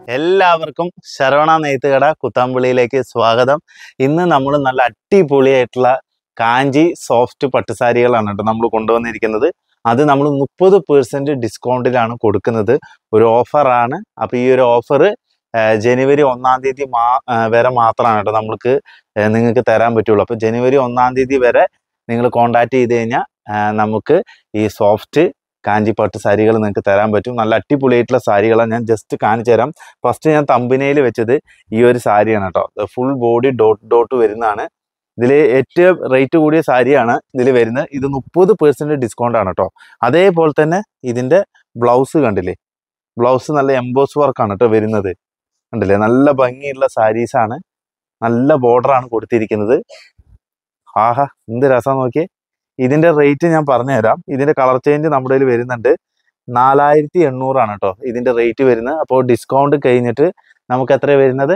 എല്ലാവർക്കും ശരവണ നെയ്ത്തുകട കുത്താമ്പുള്ളിയിലേക്ക് സ്വാഗതം. ഇന്ന് നമ്മൾ നല്ല അടിപൊളിയായിട്ടുള്ള കാഞ്ചി സോഫ്റ്റ് പട്ടുസാരികളാണ് കേട്ടോ നമ്മൾ കൊണ്ടുവന്നിരിക്കുന്നത്. അത് നമ്മൾ 30% ഡിസ്കൗണ്ടിലാണ് കൊടുക്കുന്നത്. ഒരു ഓഫറാണ്. അപ്പോൾ ഈ ഒരു ഓഫർ ജനുവരി 1-ാം തീയതി വരെ മാത്രമാണ് കേട്ടോ നിങ്ങൾക്ക് തരാൻ പറ്റുള്ളൂ. അപ്പോൾ ജനുവരി 1-ാം തീയതി വരെ നിങ്ങൾ കോൺടാക്ട് ചെയ്ത് കഴിഞ്ഞാൽ നമുക്ക് ഈ സോഫ്റ്റ് കാഞ്ചി പട്ട് സാരികൾ നിങ്ങൾക്ക് തരാൻ പറ്റും. നല്ല അടിപൊളിയായിട്ടുള്ള സാരികളാണ്. ഞാൻ ജസ്റ്റ് കാണിച്ചു തരാം. ഫസ്റ്റ് ഞാൻ തമ്പനയിൽ വെച്ചത് ഈ ഒരു സാരിയാണ് കേട്ടോ. ഫുൾ ബോഡി ഡോട്ട് വരുന്നതാണ്. ഇതിൽ ഏറ്റവും റേറ്റ് കൂടിയ സാരിയാണ് ഇതിൽ വരുന്നത്. ഇത് 30% ഡിസ്കൗണ്ട് ആണ് കേട്ടോ. അതേപോലെ തന്നെ ഇതിൻ്റെ ബ്ലൗസ് കണ്ടില്ലേ, ബ്ലൗസ് നല്ല എംബോസ് വർക്കാണ് കേട്ടോ വരുന്നത്. കണ്ടില്ലേ, നല്ല ഭംഗിയുള്ള സാരീസാണ്. നല്ല ബോർഡറാണ് കൊടുത്തിരിക്കുന്നത്. ആഹാ, എന്ത് രസം നോക്കിയേ. ഇതിൻ്റെ റേറ്റ് ഞാൻ പറഞ്ഞു തരാം. ഇതിൻ്റെ കളർ ചേഞ്ച് നമ്മുടെ കയ്യിൽ വരുന്നുണ്ട്. 4800 കേട്ടോ ഇതിൻ്റെ റേറ്റ് വരുന്നത്. അപ്പോൾ ഡിസ്കൗണ്ട് കഴിഞ്ഞിട്ട് നമുക്ക് എത്ര വരുന്നത്?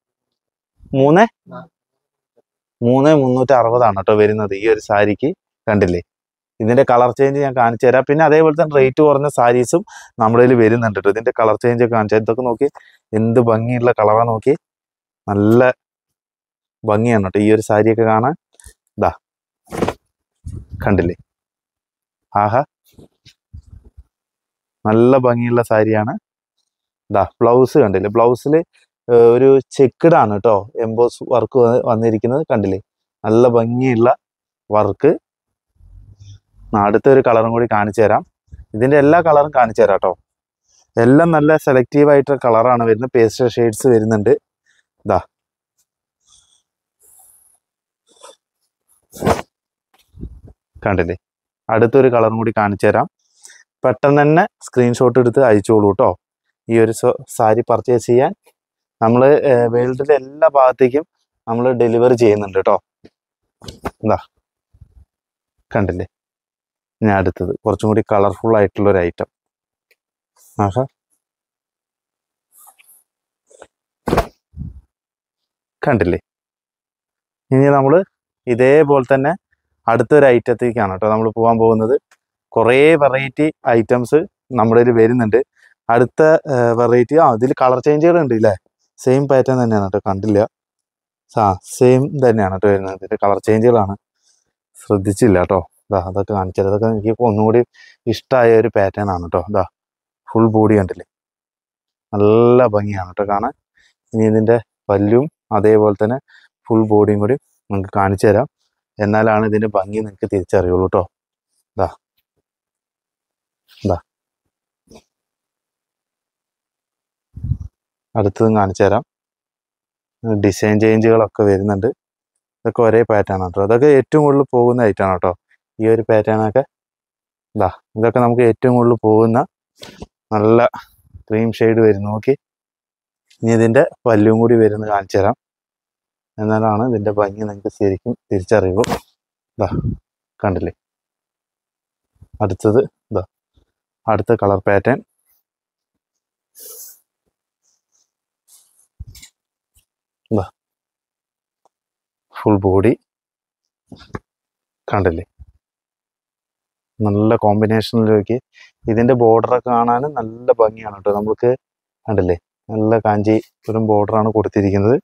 3360 കേട്ടോ വരുന്നത് ഈ ഒരു സാരിക്ക്. കണ്ടില്ലേ, ഇതിൻ്റെ കളർ ചേഞ്ച് ഞാൻ കാണിച്ചു തരാം. പിന്നെ അതേപോലെ തന്നെ റേറ്റ് കുറഞ്ഞ സാരീസും നമ്മുടെ കയ്യിൽ വരുന്നുണ്ട് കേട്ടോ. ഇതിൻ്റെ കളർ ചേഞ്ച് ഒക്കെ കാണിച്ചു. ഇതൊക്കെ നോക്കി, എന്ത് ഭംഗിയുള്ള കളറാണ് നോക്കി. നല്ല ഭംഗിയാണ് കേട്ടോ ഈ ഒരു സാരിയൊക്കെ കാണാൻ. ഇതാ കണ്ടില്ലേ, ആഹാ, നല്ല ഭംഗിയുള്ള സാരിയാണ്. ഇതാ ബ്ലൗസ് കണ്ടില്ലേ, ബ്ലൗസിൽ ഒരു ചെക്കിടാണ് കേട്ടോ എംബോസ് വർക്ക് വന്നിരിക്കുന്നത്. കണ്ടില്ലേ, നല്ല ഭംഗിയുള്ള വർക്ക്. അടുത്തൊരു കളറും കൂടി കാണിച്ചു തരാം. ഇതിൻ്റെ എല്ലാ കളറും കാണിച്ചു തരാം കേട്ടോ. എല്ലാം നല്ല സെലക്റ്റീവ് ആയിട്ടുള്ള കളറാണ് വരുന്നത്. പേസ്റ്റൽ ഷെയ്ഡ്സ് വരുന്നുണ്ട്. ഇതാ കണ്ടില്ലേ, അടുത്തൊരു കളറും കൂടി കാണിച്ചു തരാം. പെട്ടെന്ന് തന്നെ സ്ക്രീൻഷോട്ട് എടുത്ത് അയച്ചോളൂ കേട്ടോ. ഈ ഒരു സാരി പർച്ചേസ് ചെയ്യാൻ നമ്മൾ വേൾഡിലെ എല്ലാ ഭാഗത്തേക്കും നമ്മൾ ഡെലിവറി ചെയ്യുന്നുണ്ട് കേട്ടോ. എന്താ കണ്ടില്ലേ. ഞാൻ അടുത്തത് കുറച്ചും കൂടി കളർഫുൾ ആയിട്ടുള്ളൊരു ഐറ്റം. ആഹാ, കണ്ടില്ലേ. ഇനി നമ്മൾ ഇതേപോലെ തന്നെ അടുത്തൊരു ഐറ്റത്തേക്കാണ് കേട്ടോ നമ്മൾ പോകാൻ പോകുന്നത്. കുറേ വെറൈറ്റി ഐറ്റംസ് നമ്മുടെ കയ്യിൽ വരുന്നുണ്ട്. അടുത്ത വെറൈറ്റി ഇതിൽ കളർ ചേഞ്ചുകൾ ഉണ്ട് ഇല്ലേ. സെയിം പാറ്റേൺ തന്നെയാണ് കേട്ടോ. കണ്ടില്ല, സെയിം തന്നെയാണ് കേട്ടോ വരുന്നത്. ഇതിൻ്റെ കളർ ചേഞ്ചുകളാണ്, ശ്രദ്ധിച്ചില്ല കേട്ടോ. അതൊക്കെ കാണിച്ചത്, അതൊക്കെ എനിക്ക് ഒന്നുകൂടി ഇഷ്ടമായ ഒരു പാറ്റേൺ ആണ് കേട്ടോ. ഫുൾ ബോഡി കണ്ടില്ലേ, നല്ല ഭംഗിയാണ് കേട്ടോ കാണാൻ. ഇനി ഇതിൻ്റെ പല്ലും അതേപോലെ തന്നെ ഫുൾ ബോഡിയും കൂടി നമുക്ക് കാണിച്ചു തരാം. എന്നാലാണ് ഇതിൻ്റെ ഭംഗി നിങ്ങൾക്ക് തിരിച്ചറിയുള്ളൂ കേട്ടോ. അടുത്തതും കാണിച്ചു തരാം. ഡിസൈൻ ചേഞ്ചുകളൊക്കെ വരുന്നുണ്ട്. ഇതൊക്കെ ഒരേ പാറ്റേൺ ആണ് കേട്ടോ. അതൊക്കെ ഏറ്റവും കൂടുതൽ പോകുന്ന ഐറ്റമാണ് കേട്ടോ ഈ ഒരു പാറ്റേണൊക്കെ. ഇതൊക്കെ നമുക്ക് ഏറ്റവും കൂടുതൽ പോകുന്ന നല്ല ക്രീം ഷെയ്ഡ് വരുന്നു. നോക്കി, ഇനി ഇതിൻ്റെ പല്ലും കൂടി വരുന്നത് കാണിച്ചു തരാം. എന്നാലാണ് ഇതിൻ്റെ ഭംഗി നിങ്ങൾക്ക് ശരിക്കും തിരിച്ചറിയുള്ളൂ. കണ്ടില്ലേ, അടുത്തത് അടുത്ത കളർ പാറ്റേൺ. ഫുൾ ബോഡി കണ്ടില്ലേ, നല്ല കോമ്പിനേഷനിലേക്ക്. ഇതിൻ്റെ ബോർഡറൊക്കെ കാണാനും നല്ല ഭംഗിയാണ് കേട്ടോ. നമുക്ക് കണ്ടില്ലേ, നല്ല കാഞ്ചീപുരം ബോർഡറാണ് കൊടുത്തിരിക്കുന്നത്.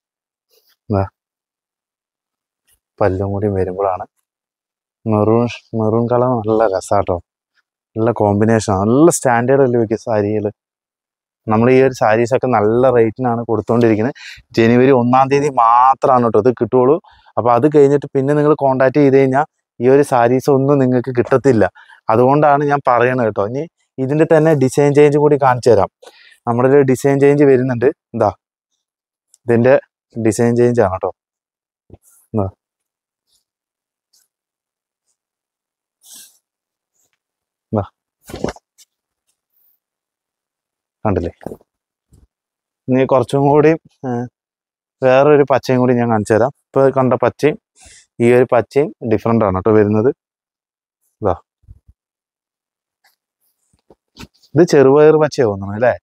പല്ലും കൂടി വരുമ്പോഴാണ് മെറൂൺ കളർ നല്ല രസമാട്ടോ. നല്ല കോമ്പിനേഷൻ, നല്ല സ്റ്റാൻഡേർഡ് അല്ലേ വയ്ക്കുക സാരികൾ. നമ്മൾ ഈ ഒരു സാരീസൊക്കെ നല്ല റേറ്റിനാണ് കൊടുത്തുകൊണ്ടിരിക്കുന്നത്. ജനുവരി 1-ാം തീയതി മാത്രമാണ് കേട്ടോ ഇത് കിട്ടുള്ളൂ. അപ്പോൾ അത് കഴിഞ്ഞിട്ട് പിന്നെ നിങ്ങൾ കോൺടാക്ട് ചെയ്ത് കഴിഞ്ഞാൽ ഈ ഒരു സാരീസ് ഒന്നും നിങ്ങൾക്ക് കിട്ടത്തില്ല. അതുകൊണ്ടാണ് ഞാൻ പറയണത് കേട്ടോ. ഇനി ഇതിൻ്റെ തന്നെ ഡിസൈൻ ചേഞ്ച് കൂടി കാണിച്ചു തരാം. നമ്മുടെ ഒരു ഡിസൈൻ ചേഞ്ച് വരുന്നുണ്ട്. ഇതിൻ്റെ ഡിസൈൻ ചേഞ്ച് ആണ് കേട്ടോ. കണ്ടില്ലേ. ഇനി കുറച്ചും കൂടി വേറൊരു പച്ചയും കൂടി ഞാൻ കാണിച്ചു തരാം. ഇപ്പോൾ കണ്ട പച്ചയും ഈ ഒരു പച്ചയും ഡിഫറെൻ്റ് ആണ് കേട്ടോ വരുന്നത്. ഇത് ചെറുപയർ പച്ചയാണ് തോന്നുന്നു അല്ലേ.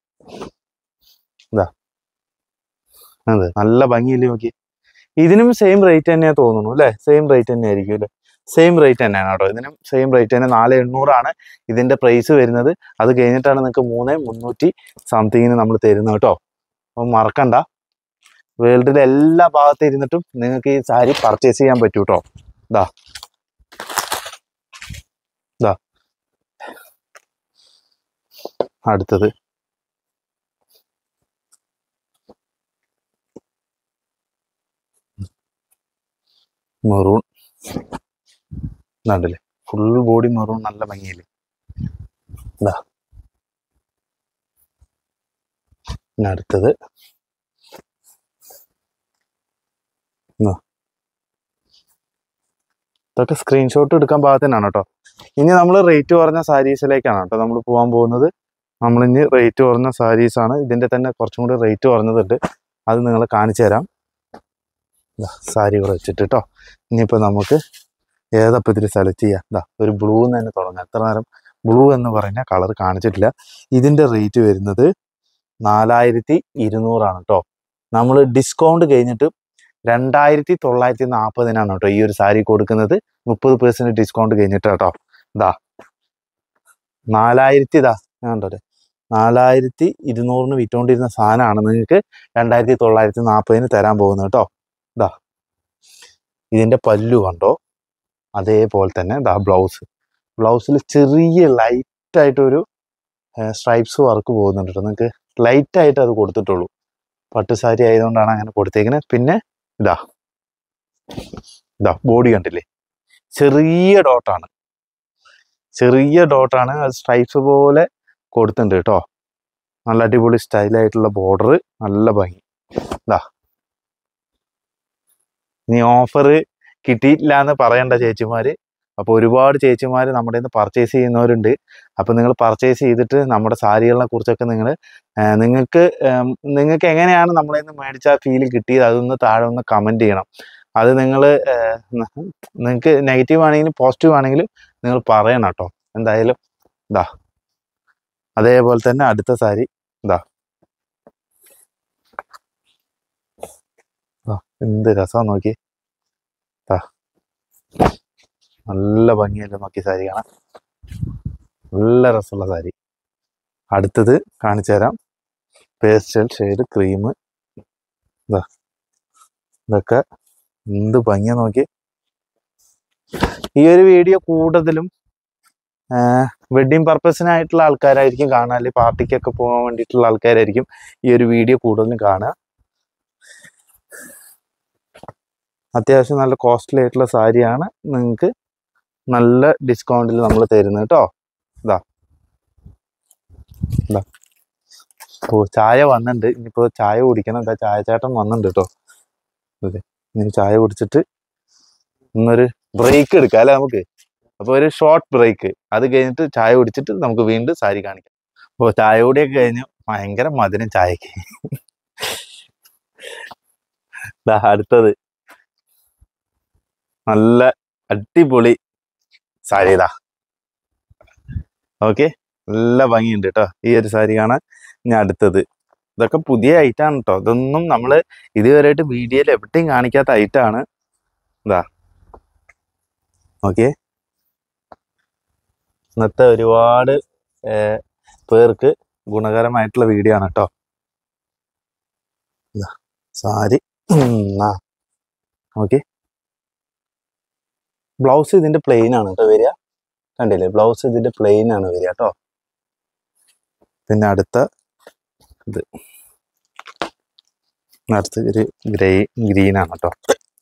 അതെ, നല്ല ഭംഗിയില്ലേ നോക്കി. ഇതിനും സെയിം റേറ്റ് തന്നെയാണ് തോന്നുന്നു അല്ലേ. സെയിം റേറ്റ് തന്നെ ആയിരിക്കും അല്ലേ. സെയിം റേറ്റ് തന്നെയാണ് കേട്ടോ. ഇതിനും സെയിം റേറ്റ് തന്നെ. 4800 ഇതിൻ്റെ പ്രൈസ് വരുന്നത്. അത് കഴിഞ്ഞിട്ടാണ് നിങ്ങൾക്ക് 3300 സംതിങ്ങിന് നമ്മൾ തരുന്നത് കേട്ടോ. അപ്പം മറക്കണ്ട, വേൾഡിലെ എല്ലാ ഭാഗത്ത് ഇരുന്നിട്ടും നിങ്ങൾക്ക് ഈ സാരി പർച്ചേസ് ചെയ്യാൻ പറ്റൂ കേട്ടോ. ഇതാ ഇതാ അടുത്തത് മെറൂൺ. ഇതാണ്ടല്ലേ, ഫുൾ ബോഡി മെറൂൺ, നല്ല ഭംഗിയില്ലേ. ഇതാ പിന്നെ അടുത്തത് ഇതൊക്കെ സ്ക്രീൻഷോട്ട് എടുക്കാൻ പാകത്തിനാണ് കേട്ടോ. ഇനി നമ്മൾ റേറ്റ് കുറഞ്ഞ സാരീസിലേക്കാണ് കേട്ടോ നമ്മൾ പോകാൻ പോകുന്നത്. നമ്മളിനി റേറ്റ് കുറഞ്ഞ സാരീസാണ്. ഇതിൻ്റെ തന്നെ കുറച്ചും കൂടി റേറ്റ് കുറഞ്ഞതുണ്ട്, അത് നിങ്ങളെ കാണിച്ചു തരാം. സാരികൾ വെച്ചിട്ട് കേട്ടോ. ഇനിയിപ്പോൾ നമുക്ക് ഏതപ്പോൾ ഇതിൽ സെലക്ട് ചെയ്യാം. ഇതാ ഒരു ബ്ലൂ എന്ന് തന്നെ തുടങ്ങാം. എത്ര നേരം ബ്ലൂ എന്ന് പറഞ്ഞ കളർ കാണിച്ചിട്ടില്ല. ഇതിൻ്റെ റേറ്റ് വരുന്നത് 4240 കേട്ടോ. നമ്മൾ ഡിസ്കൗണ്ട് കഴിഞ്ഞിട്ട് 2940 കേട്ടോ ഈ ഒരു സാരി കൊടുക്കുന്നത്. 30% ഡിസ്കൗണ്ട് കഴിഞ്ഞിട്ട് കേട്ടോ. ഇതാ 4000 ഇതാ ഞാൻ കണ്ടോ 4200 വിറ്റുകൊണ്ടിരുന്ന സാധനമാണ് നിങ്ങൾക്ക് 2940 തരാൻ പോകുന്നത് കേട്ടോ. ഇതാ ഇതിൻ്റെ പല്ലു കണ്ടോ, അതേപോലെ തന്നെ ഇതാ ബ്ലൗസിൽ ചെറിയ ലൈറ്റായിട്ടൊരു സ്ട്രൈപ്സ് വർക്ക് പോകുന്നുണ്ട് കേട്ടോ. നിങ്ങൾക്ക് ലൈറ്റായിട്ട് അത് കൊടുത്തിട്ടുള്ളൂ, പട്ടുസാരി ആയതുകൊണ്ടാണ് അങ്ങനെ കൊടുത്തേക്കുന്നത്. പിന്നെ ഇതാ ബോഡി കണ്ടില്ലേ, ചെറിയ ഡോട്ടാണ്, അത് സ്ട്രൈപ്സ് പോലെ കൊടുത്തിട്ടുണ്ട് കേട്ടോ. നല്ല അടിപൊളി സ്റ്റൈലായിട്ടുള്ള ബോർഡർ, നല്ല ഭംഗി. ഇതാ ഇനി ഓഫർ കിട്ടിയിട്ടില്ല എന്ന് പറയണ്ട ചേച്ചിമാർ. അപ്പോൾ ഒരുപാട് ചേച്ചിമാർ നമ്മുടെ നിന്ന് പർച്ചേസ് ചെയ്യുന്നവരുണ്ട്. അപ്പോൾ നിങ്ങൾ പർച്ചേസ് ചെയ്തിട്ട് നമ്മുടെ സാരികളെ കുറിച്ചൊക്കെ നിങ്ങൾക്ക് എങ്ങനെയാണ് നമ്മളെ നിന്ന് മേടിച്ച ഫീൽ കിട്ടിയത്, അതൊന്ന് താഴെ ഒന്ന് കമൻറ്റ് ചെയ്യണം. അത് നിങ്ങൾക്ക് നെഗറ്റീവ് ആണെങ്കിലും പോസിറ്റീവ് ആണെങ്കിലും നിങ്ങൾ പറയണം കേട്ടോ. എന്തായാലും ഇതാ അതേപോലെ തന്നെ അടുത്ത സാരി ഇതാ എന്ത് രസം നോക്കി. നല്ല ഭംഗിയല്ലേ നോക്കി സാരി കാണാൻ, നല്ല രസമുള്ള സാരി. അടുത്തത് കാണിച്ചു തരാം. Pastel shade cream. ഇതൊക്കെ എന്ത് ഭംഗിയാ നോക്കി. ഈ ഒരു വീഡിയോ കൂടുതലും വെഡ്ഡിങ് പർപ്പസിനായിട്ടുള്ള ആൾക്കാരായിരിക്കും കാണുക, അല്ലെങ്കിൽ പാർട്ടിക്കൊക്കെ പോകാൻ വേണ്ടിയിട്ടുള്ള ആൾക്കാരായിരിക്കും ഈ ഒരു വീഡിയോ കൂടുതലും കാണുക. അത്യാവശ്യം നല്ല കോസ്റ്റ്ലി ആയിട്ടുള്ള സാരിയാണ്, നിങ്ങൾക്ക് നല്ല ഡിസ്കൗണ്ടിൽ നമ്മൾ തരുന്നത് കേട്ടോ. ഇതാ ചായ വന്നിട്ടുണ്ട്, ഇനിയിപ്പോൾ ചായ കുടിക്കണം. എന്താ ചായ ചേട്ടൻ വന്നിട്ടുണ്ട് കേട്ടോ. അതെ, ഇനി ചായ കുടിച്ചിട്ട് ഇന്നൊരു ബ്രേക്ക് എടുക്കാം അല്ലേ നമുക്ക്. അപ്പോൾ ഒരു ഷോർട്ട് ബ്രേക്ക്, അത് കഴിഞ്ഞിട്ട് ചായ കുടിച്ചിട്ട് നമുക്ക് വീണ്ടും സാരി കാണിക്കാം. അപ്പോൾ ചായ കൂടിയൊക്കെ കഴിഞ്ഞു, ഭയങ്കര മധുരം ചായക്ക്. അടുത്തത് നല്ല അടിപൊളി സാരി ഇതാ. ഓക്കെ, നല്ല ഭംഗിയുണ്ട് കേട്ടോ ഈ ഒരു സാരി കാണാൻ. ഇനി അടുത്തത് ഇതൊക്കെ പുതിയ ഐറ്റാണ് കേട്ടോ. ഇതൊന്നും നമ്മൾ ഇതുവരെയായിട്ട് വീഡിയോയിൽ എവിടെയും കാണിക്കാത്ത ഐറ്റാണ്. ഇതാ ഓക്കെ, ഇന്നത്തെ ഒരുപാട് പേർക്ക് ഗുണകരമായിട്ടുള്ള വീഡിയോ ആണ് കേട്ടോ. സാരി ഓക്കെ, ബ്ലൗസ് ഇതിൻ്റെ പ്ലെയിൻ ആണ് കേട്ടോ വരിക. കണ്ടില്ലേ, ബ്ലൗസ് ഇതിൻ്റെ പ്ലെയിൻ ആണ് വരിക കേട്ടോ. പിന്നെ അടുത്ത ഒരു ഗ്രീൻ ആണ് കേട്ടോ.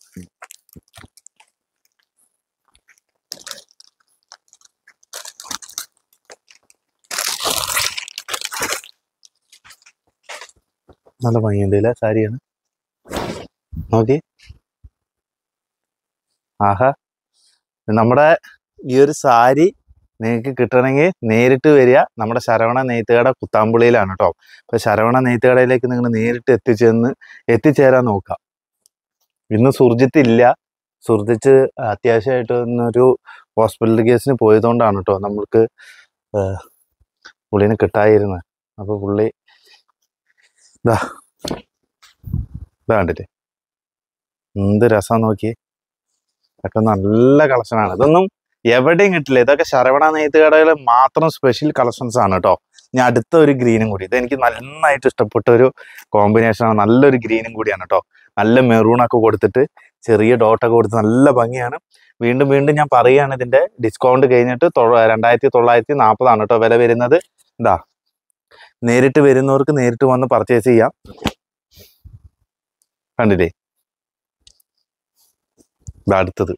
നല്ല ഭംഗിയുണ്ട് ഇല്ലേ സാരിയാണ് നോക്കി. ആഹാ, നമ്മുടെ ഈ ഒരു സാരി നിങ്ങൾക്ക് കിട്ടണമെങ്കിൽ നേരിട്ട് വരിക. നമ്മുടെ ശരവണ നെയ്ത്തുകട കുത്താമ്പുള്ളിയിലാണ് കേട്ടോ. അപ്പോൾ ശരവണ നെയ്ത്തുകടയിലേക്ക് നിങ്ങൾ നേരിട്ട് എത്തിച്ചേരാൻ നോക്കാം. ഇന്ന് സുർജിത്ത് ഇല്ല. സുർജിത്ത് അത്യാവശ്യമായിട്ട് ഒരു ഹോസ്പിറ്റൽ കേസിന് പോയതുകൊണ്ടാണ് കേട്ടോ നമ്മൾക്ക് പുള്ളീനെ കിട്ടായിരുന്നത്. അപ്പോൾ പുള്ളി ഇതാ കണ്ടില്ലേ എന്ത് രസം നോക്കി. ഇതൊക്കെ നല്ല കളക്ഷനാണ്. ഇതൊന്നും എവിടെയും കിട്ടില്ല. ഇതൊക്കെ ശരവണ നെയ്ത്തുകടയിൽ മാത്രം സ്പെഷ്യൽ കളക്ഷൻസ് ആണ് കേട്ടോ. ഇനി അടുത്ത ഒരു ഗ്രീനും കൂടി, ഇത് എനിക്ക് നന്നായിട്ട് ഇഷ്ടപ്പെട്ട ഒരു കോമ്പിനേഷനാണ്. നല്ലൊരു ഗ്രീനും കൂടിയാണ് കേട്ടോ. നല്ല മെറൂണൊക്കെ കൊടുത്തിട്ട് ചെറിയ ഡോട്ടൊക്കെ കൊടുത്ത് നല്ല ഭംഗിയാണ്. വീണ്ടും വീണ്ടും ഞാൻ പറയുകയാണ്, ഇതിന്റെ ഡിസ്കൗണ്ട് കഴിഞ്ഞിട്ട് 2940 കേട്ടോ വില വരുന്നത്. ഇതാ, നേരിട്ട് വരുന്നവർക്ക് നേരിട്ട് വന്ന് പർച്ചേസ് ചെയ്യാം. കണ്ടില്ലേ, ഇതാ അടുത്തത്.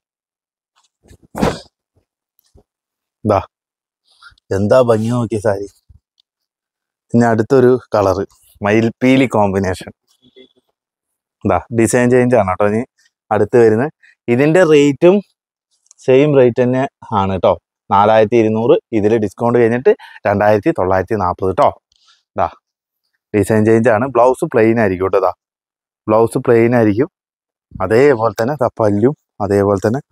ഇതാ എന്താ ഭംഗി നോക്കിയ സാരി. ഇനി അടുത്തൊരു കളറ് മയിൽപ്പീലി കോമ്പിനേഷൻ. ഇതാ ഡിസൈൻ ചേഞ്ച് ആണ് കേട്ടോ ഇനി അടുത്ത് വരുന്നത്. ഇതിന്റെ റേറ്റും സെയിം റേറ്റ് തന്നെ ആണ് കേട്ടോ, 4200. ഇതിൽ ഡിസ്കൗണ്ട് കഴിഞ്ഞിട്ട് 2940 കേട്ടോ. ഇതാ ഡിസൈൻ ചേഞ്ച് ആണ്. ബ്ലൗസ് പ്ലെയിൻ ആയിരിക്കും കേട്ടോ. ഇതാ ബ്ലൗസ് പ്ലെയിൻ ആയിരിക്കും. അതേപോലെ തന്നെ പല്ലും അതേപോലെ തന്നെ.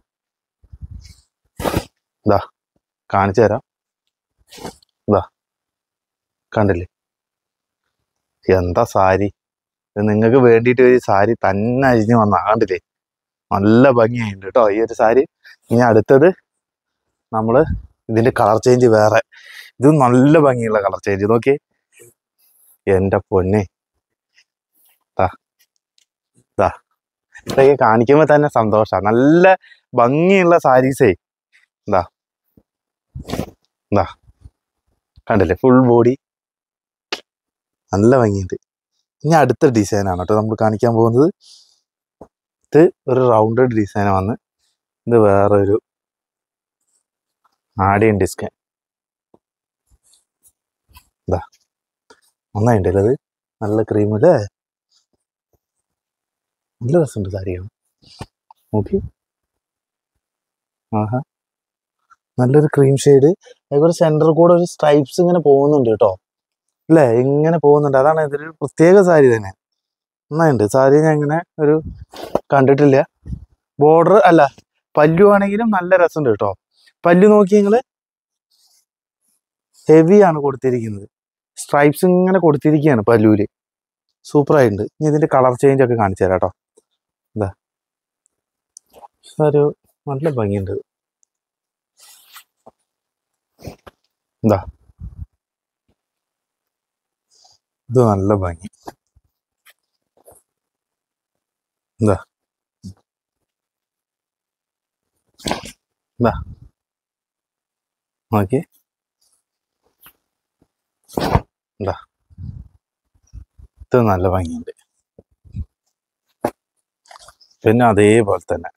ഇതാ കാണിച്ചു തരാം. ഇതാ കണ്ടില്ലേ, എന്താ സാരി. ഇത് നിങ്ങൾക്ക് വേണ്ടിയിട്ട് ഒരു സാരി തന്നെ അഴിഞ്ഞ് വന്ന കണ്ടില്ലേ, നല്ല ഭംഗിയായിട്ടുണ്ട് കേട്ടോ ഈ ഒരു സാരി. ഇനി അടുത്തത് നമ്മൾ ഇതിന്റെ കളർ ചേഞ്ച് വേറെ. ഇത് നല്ല ഭംഗിയുള്ള കളർ ചേഞ്ച് നോക്കി എൻ്റെ പൊന്നെ. ഇതാ ഇതൊക്കെ കാണിക്കുമ്പോൾ തന്നെ സന്തോഷമാണ്. നല്ല ഭംഗിയുള്ള സാരീസേ. എന്താ എന്താ കണ്ടില്ലേ, ഫുൾ ബോഡി നല്ല ഭംഗിയുണ്ട്. ഇനി അടുത്ത ഡിസൈനാണ് കേട്ടോ നമ്മൾ കാണിക്കാൻ പോകുന്നത്. ഇത് ഒരു റൗണ്ടഡ് ഡിസൈൻ വന്ന്, ഇത് വേറൊരു ആഡിയൻ ഡിസ്കൈൻ. ഇതാ നന്നായിട്ടല്ലേ, അത് നല്ല ക്രീമല്ലേ, നല്ല രസമുണ്ട് സാരിയാണ്. നോക്കി, ആഹാ നല്ലൊരു ക്രീം ഷെയ്ഡ്. അതുപോലെ സെന്ററിൽ കൂടെ ഒരു സ്ട്രൈപ്സ് ഇങ്ങനെ പോകുന്നുണ്ട് കേട്ടോ, അല്ലേ, ഇങ്ങനെ പോകുന്നുണ്ട്. അതാണ് ഇതൊരു പ്രത്യേക സാരി തന്നെ. നന്നായിട്ടുണ്ട് സാരി, ഞാൻ ഇങ്ങനെ ഒരു കണ്ടിട്ടില്ല. ബോർഡർ അല്ല, പല്ലു ആണെങ്കിലും നല്ല രസമുണ്ട് കേട്ടോ. പല്ലു നോക്കി നിങ്ങള്, ഹെവിയാണ് കൊടുത്തിരിക്കുന്നത്. സ്ട്രൈപ്സ് ഇങ്ങനെ കൊടുത്തിരിക്കുകയാണ് പല്ലുവില്, സൂപ്പറായിട്ടുണ്ട്. ഇനി ഇതിന്റെ കളർ ചേഞ്ച് ഒക്കെ കാണിച്ചു തരാം കേട്ടോ. എന്താ ഒരു നല്ല ഭംഗിയുണ്ട്. എന്താ ഇത് നല്ല ഭംഗി. എന്താ എന്താ നോക്കി, എന്താ ഇത് നല്ല ഭംഗിയുണ്ട്. പിന്നെ അതേപോലെ തന്നെ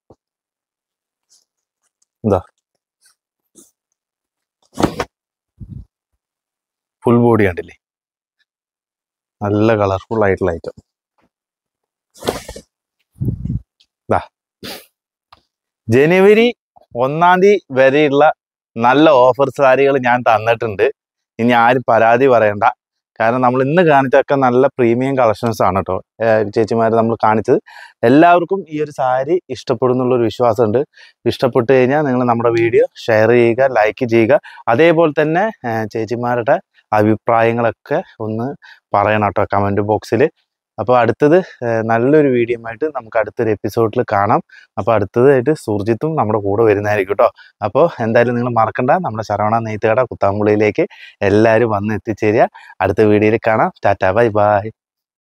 എന്താ ഫുൾ ബോഡി കണ്ടില്ലേ, നല്ല കളർഫുൾ ആയിട്ടുള്ള ഐറ്റം. ജനുവരി 1 വരെയുള്ള നല്ല ഓഫർ സാരികൾ ഞാൻ തന്നിട്ടുണ്ട്. ഇനി ആരും പരാതി പറയണ്ട. കാരണം നമ്മൾ ഇന്ന് കാണിച്ചൊക്കെ നല്ല പ്രീമിയം കളക്ഷൻസ് ആണ് കേട്ടോ ചേച്ചിമാർ നമ്മൾ കാണിച്ചത്. എല്ലാവർക്കും ഈ ഒരു സാരി ഇഷ്ടപ്പെടുന്നുള്ളൊരു വിശ്വാസമുണ്ട്. ഇഷ്ടപ്പെട്ട് കഴിഞ്ഞാൽ നിങ്ങൾ നമ്മുടെ വീഡിയോ ഷെയർ ചെയ്യുക, ലൈക്ക് ചെയ്യുക. അതേപോലെ തന്നെ ചേച്ചിമാരുടെ അഭിപ്രായങ്ങളൊക്കെ ഒന്ന് പറയണം കേട്ടോ കമൻറ്റ് ബോക്സിൽ. അപ്പോൾ അടുത്തത് നല്ലൊരു വീഡിയോ ആയിട്ട് നമുക്ക് അടുത്തൊരു എപ്പിസോഡിൽ കാണാം. അപ്പോൾ അടുത്തതായിട്ട് സുർജിത്തും നമ്മുടെ കൂടെ വരുന്നതായിരിക്കും കേട്ടോ. അപ്പോൾ എന്തായാലും നിങ്ങൾ മറക്കണ്ട, നമ്മുടെ ശരവണ നെയ്ത്തുകട കുത്താമ്പുള്ളിയിലേക്ക് എല്ലാവരും വന്ന് എത്തിച്ചേരുക. അടുത്ത വീഡിയോയിൽ കാണാം. Tata, bye by.